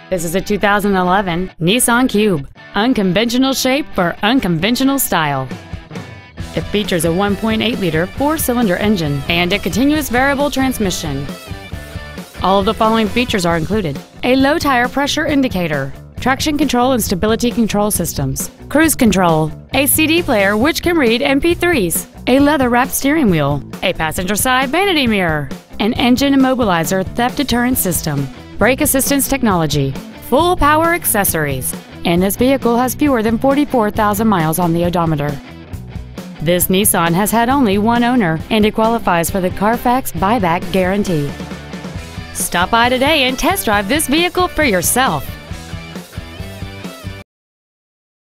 This is a 2011 Nissan Cube. Unconventional shape for unconventional style. It features a 1.8-liter four-cylinder engine and a continuous variable transmission. All of the following features are included: a low tire pressure indicator, traction control and stability control systems, cruise control, a CD player which can read MP3s, a leather-wrapped steering wheel, a passenger side vanity mirror, an engine immobilizer theft deterrent system, brake assistance technology, full power accessories, and this vehicle has fewer than 44,000 miles on the odometer. This Nissan has had only one owner, and it qualifies for the Carfax buyback guarantee. Stop by today and test drive this vehicle for yourself.